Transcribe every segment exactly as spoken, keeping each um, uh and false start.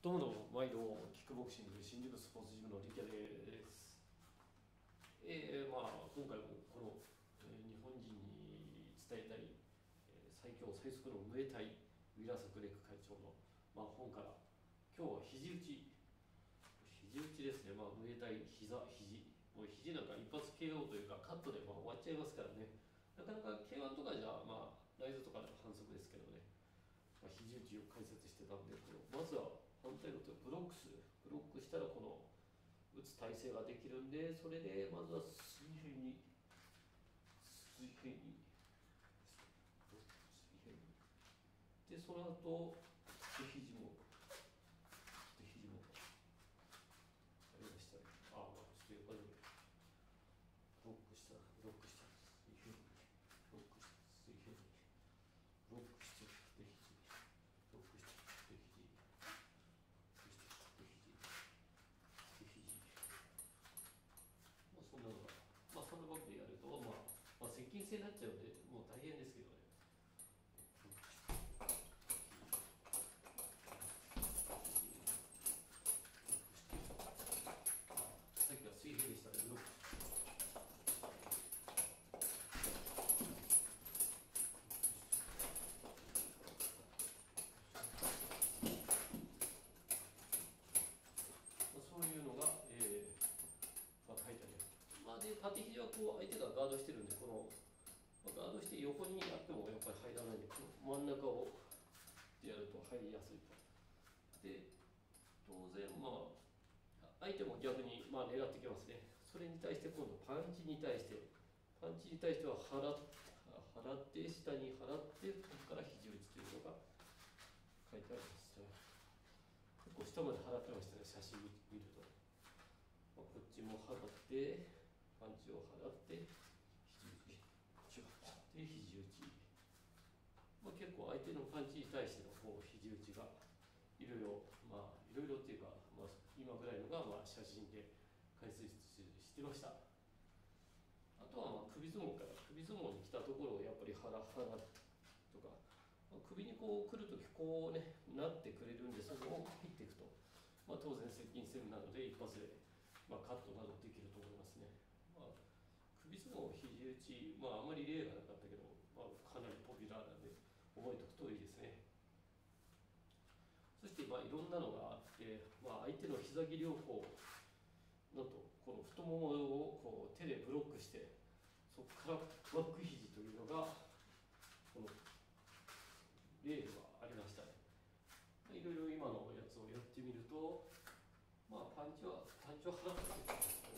どうも毎度キックボクシング新宿スポーツジムのリキャです。えー、まあ今回もこの、えー、日本人に伝えたい、えー、最強最速のムエタイウィラサクレック会長の、まあ、本から今日は肘打ち肘打ちですね。まあムエタイ膝肘もう肘なんか一発 ケーオー というかカットでまあ終わっちゃいますからね。なかなか ケーワン とかじゃまあライズとかでは反則ですけどね。まあ、肘打ちを解説してたんで、このまずは反対の手をブロックする。ブロックしたらこの打つ体勢ができるんで、それでまずは水平に水平に水平にで、その後手肘も手肘もありましたね。ああ、まあちょっと横にブロックしたブロックした水平にブロックした水平にブロックして手肘ブロックして手肘そして手肘手肘まあそんなのがまあそのばっかりやるとまあ、まあ、接近戦になっちゃうのでもう大変ですけどね。さっきは水平でしたね。ブロックそういうのが、えーまあ、書いてある。まあ、で縦肘はこう相手がガードしてるんで、この、まあ、ガードして横にやってもやっぱり入らないんで、この真ん中をやると入りやすいと。で、当然、まあ、相手も逆に、まあ、狙ってきますね。それに対して今度パンチに対して、パンチに対しては払っ払って、下に払って、ここから肘打ちというのが書いてあります。結構下まで払ってましたね、写真見ると。まあ、こっちも払って、パンチを払って、肘打ち、で、肘打ち。まあ、結構相手のパンチに対してのこう肘打ちがいろいろ、まあ、いろいろっていうか、まあ、今ぐらいのがまあ写真で解説してました。あとはまあ首相撲から首相撲に来たところをやっぱり払払とか。首にこう来るときこうねなってくれるんで、そこを入っていくと、まあ、当然接近戦なので一発で、まあ、カットなどできると思いますね。まあ、首相撲肘打ち、まあ、あまり例がなかったけど、まあ、かなりポピュラーなんで覚えておくといいですね。そしてまあいろんなのがあって、まあ、相手の膝切りをこうなんとこの太ももをこう手でブロックして、そこからバック肘というのがこの例がありましたね。いろいろ今のやつをやってみると、まあ、パンチはパンチを払ってるんですけど、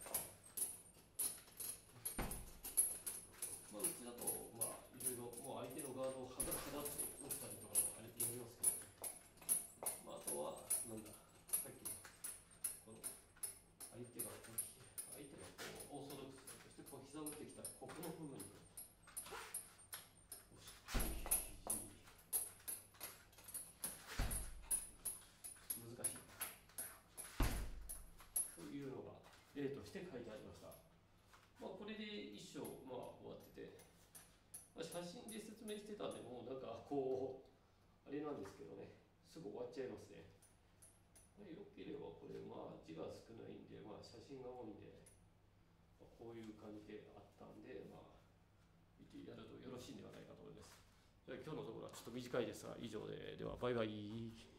まあ、うちだと、まあ、いろいろもう相手のガードを払って打ったりとかもありますけど、まあ、あとはなんださっきのこの相手がこう相手がこうオーソドックスとしてこう膝を打ってきたここの部分に難しいというのが例として書いてありました。まあ、これで一章、まあ、終わってて、まあ、写真で説明してたんで、もうなんかこうあれなんですけどね、すぐ終わっちゃいますね。まあ、よければこれ、まあ、字が少ないんで、まあ、写真が多いんで、まあ、こういう感じであったんで、まあ、見てやるとよろしいんではないかと思います。じゃあ今日のところはちょっと短いですが以上で、ではバイバイ。